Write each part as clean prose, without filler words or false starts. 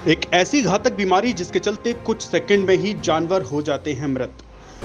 एक ऐसी घातक बीमारी जिसके चलते कुछ सेकंड में ही जानवर हो जाते हैं मृत।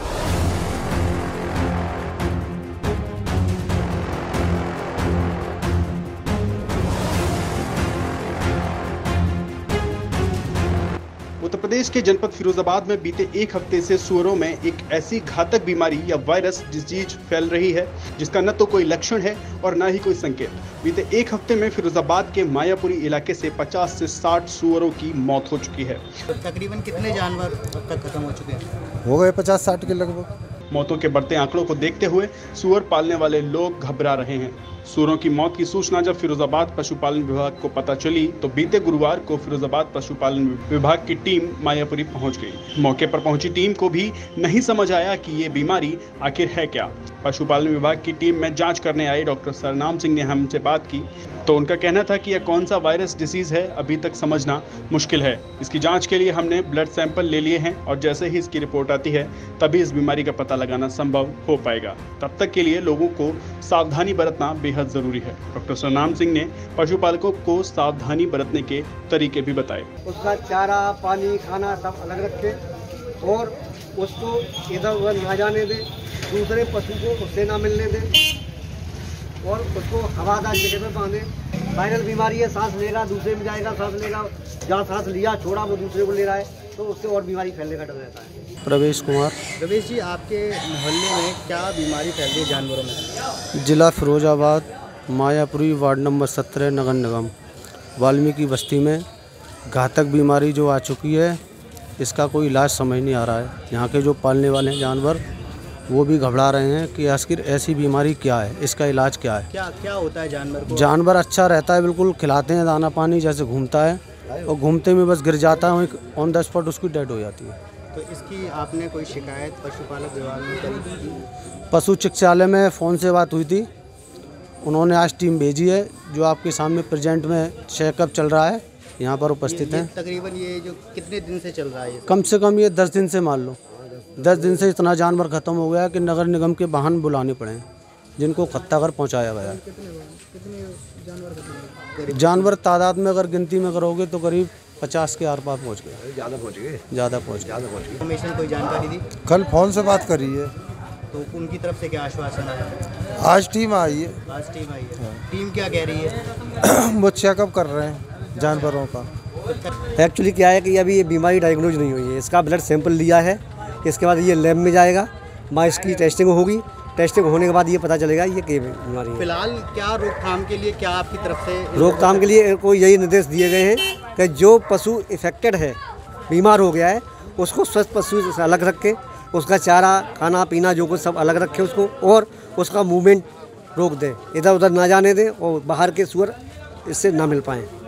उत्तर प्रदेश के जनपद फिरोजाबाद में बीते एक हफ्ते से सुअरों में एक ऐसी घातक बीमारी या वायरस डिजीज फैल रही है जिसका न तो कोई लक्षण है और न ही कोई संकेत। बीते एक हफ्ते में फिरोजाबाद के मायापुरी इलाके से 50 से 60 सुअरों की मौत हो चुकी है। तकरीबन कितने जानवर अब तक खत्म हो चुके हैं? हो गए 50-60 के लगभग। मौतों के बढ़ते आंकड़ों को देखते हुए सुअर पालने वाले लोग घबरा रहे हैं। सुअरों की मौत की सूचना जब फिरोजाबाद पशुपालन विभाग को पता चली तो बीते गुरुवार को फिरोजाबाद पशुपालन विभाग की टीम मायापुरी पहुंच गई। मौके पर पहुंची टीम को भी नहीं समझ आया कि ये बीमारी आखिर है क्या। पशुपालन विभाग की टीम में जांच करने आए डॉक्टर सरनाम सिंह ने हमसे बात की तो उनका कहना था कि यह कौन सा वायरस डिसीज है अभी तक समझना मुश्किल है। इसकी जांच के लिए हमने ब्लड सैंपल ले लिए हैं और जैसे ही इसकी रिपोर्ट आती है तभी इस बीमारी का पता लगाना संभव हो पाएगा। तब तक के लिए लोगों को सावधानी बरतना बेहद जरूरी है। डॉक्टर सरनाम सिंह ने पशुपालकों को सावधानी बरतने के तरीके भी बताए। उसका चारा, पानी, खाना सब अलग रखे और उसको इधर उधर ना जाने दे, दूसरे पशु को उससे ना मिलने दे और उसको हवादार जगह पे बांधे। वायरल बीमारी है, सांस लेगा दूसरे में जाएगा, सांस लेगा, जहाँ सांस लिया छोड़ा वो दूसरे को ले रहा है तो उससे और बीमारी फैलने का डर रहता है। प्रवेश कुमार। प्रवेश जी, आपके मोहल्ले में क्या बीमारी फैल रही है जानवरों में? जिला फिरोजाबाद, मायापुरी, वार्ड नंबर 17, नगर निगम वाल्मीकि बस्ती में घातक बीमारी जो आ चुकी है, इसका कोई इलाज समझ नहीं आ रहा है। यहाँ के जो पालने वाले हैं जानवर वो भी घबरा रहे हैं कि आखिर ऐसी बीमारी क्या है, इसका इलाज क्या है। क्या होता है जानवर को? जानवर अच्छा रहता है, बिल्कुल खिलाते हैं दाना पानी, जैसे घूमता है और घूमते में बस गिर जाता है, ऑन द स्पॉट उसकी डेड हो जाती है। तो इसकी आपने कोई शिकायत पशुपालक विभाग में करी थी? पशु चिकित्सालय में फ़ोन से बात हुई थी, उन्होंने आज टीम भेजी है जो आपके सामने प्रेजेंट में चेकअप चल रहा है, यहाँ पर उपस्थित हैं। तकरीबन ये जो कितने दिन से चल रहा है? कम से कम ये 10 दिन से मान लो, 10 दिन से इतना जानवर ख़त्म हो गया कि नगर निगम के वाहन बुलाने पड़े हैं जिनको खत्ता कर पहुँचाया गया। जानवर तादाद में अगर गिनती में करोगे तो करीब 50 के आर पार पहुँच गए। ज़्यादा पहुँच गए। इन्फॉर्मेशन कोई जानकारी दी? कल फ़ोन से बात करी है तो उनकी तरफ से क्या आश्वासन आया? आज टीम आई है। आज टीम आई है। टीम क्या कह रही है? वो चेकअप कर रहे हैं जानवरों का। एक्चुअली क्या है कि अभी ये बीमारी डायग्नोज नहीं हुई है, इसका ब्लड सैंपल लिया है, इसके बाद ये लैब में जाएगा, वहाँ इसकी टेस्टिंग होगी, टेस्टिंग होने के बाद ये पता चलेगा ये क्या बीमारी है। फिलहाल क्या रोकथाम के लिए क्या आपकी तरफ से? रोकथाम के लिए को यही निर्देश दिए गए हैं कि जो पशु इफेक्टेड है, बीमार हो गया है, उसको स्वस्थ पशु से अलग रखे, उसका चारा, खाना पीना जो कुछ सब अलग रखे उसको, और उसका मूवमेंट रोक दें, इधर उधर ना जाने दें और बाहर के सुअर इससे ना मिल पाएँ।